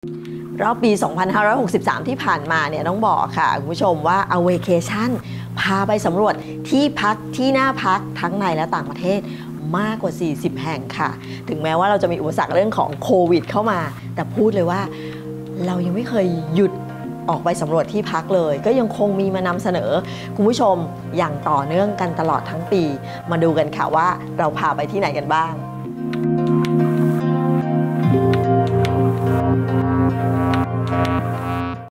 รอบปี 2563 ที่ผ่านมาเนี่ยต้องบอกค่ะคุณผู้ชมว่าเอาเวเคชั่นพาไปสำรวจที่พักที่น่าพักทั้งในและต่างประเทศมากกว่า 40 แห่งค่ะถึงแม้ว่าเราจะมีอุปสรรคเรื่องของโควิดเข้ามาแต่พูดเลยว่าเรายังไม่เคยหยุดออกไปสำรวจที่พักเลยก็ยังคงมีมานำเสนอคุณผู้ชมอย่างต่อเนื่องกันตลอดทั้งปีมาดูกันค่ะว่าเราพาไปที่ไหนกันบ้าง